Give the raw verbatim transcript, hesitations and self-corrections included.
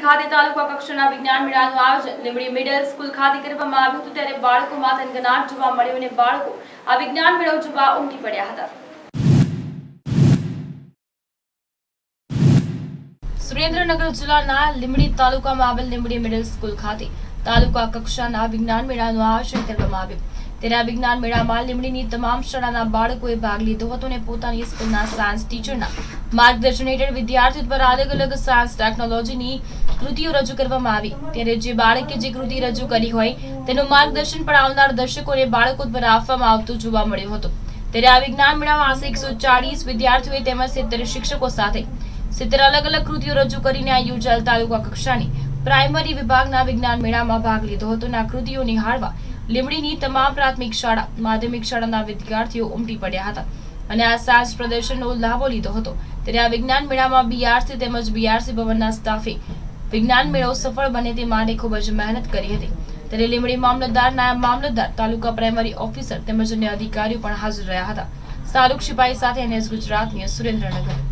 ખાતે તાલુકા કક્ષાના વિજ્ઞાન મેળાનું આયોજન લીંબડી મિડલ સ્કૂલ ખાતે કરવામાં આવ્યું હતું, ત્યારે બાળકોમાં થનગનાટ જોવા મળ્યો અને બાળકો આ વિજ્ઞાન મેળો જોવા ઉમટી પડ્યા હતા। સુરેન્દ્રનગર જિલ્લાના લીંબડી તાલુકામાં આવેલ લીંબડી મિડલ સ્કૂલ ખાતે તાલુકા કક્ષાના વિજ્ઞાન મેળાનું આયોજન કરવામાં આવ્યું, ત્યારે આ વિજ્ઞાન મેળામાં લીંબડીની તમામ શાળાના બાળકોએ ભાગ લીધો હતો અને પોતાની સ્કૂલના સાયન્સ ટીચરના માર્ગદર્શન હેઠળ વિદ્યાર્થીઓ દ્વારા અલગ અલગ સાયન્સ ટેકનોલોજીની કૃતિઓ રજૂ કરવામાં આવી। ત્યારે જે બાળકે જે કૃતિ રજૂ કરી હોય તેનું માર્ગદર્શન પણ આવનાર દર્શકોને બાળકો દ્વારા આપવામાં આવતું જોવા મળ્યું હતું। ત્યારે આ વિજ્ઞાન મેળામાં આશરે એકસો ચાલીસ વિદ્યાર્થીઓએ તેમજ સિત્તેર શિક્ષકો સાથે સિત્તેર અલગ અલગ કૃતિઓ રજૂ કરીને આ યોજાયેલ તાલુકા કક્ષાની પ્રાઇમરી વિભાગના વિજ્ઞાન મેળામાં ભાગ લીધો હતો અને આ કૃતિઓ નિહાળવા લીંબડીની તમામ પ્રાથમિક શાળા માધ્યમિક શાળાના વિદ્યાર્થીઓ ઉમટી પડ્યા હતા અને આ સાયન્સ પ્રદર્શનનો લાભો લીધો હતો। ત્યારે આ વિજ્ઞાન મેળામાં બીઆરસી તેમજ બીઆરસી ભવનના સ્ટાફે વિજ્ઞાન મેળો સફળ બને તે માટે ખૂબ જ મહેનત કરી હતી। ત્યારે લીંબડી મામલતદાર, નાયબ મામલતદાર, તાલુકા પ્રાઇમરી ઓફિસર તેમજ અન્ય અધિકારીઓ પણ હાજર રહ્યા હતા। શાહરૂખ સિપાહી સાથે એનએસ ગુજરાત ન્યૂઝ, સુરેન્દ્રનગર।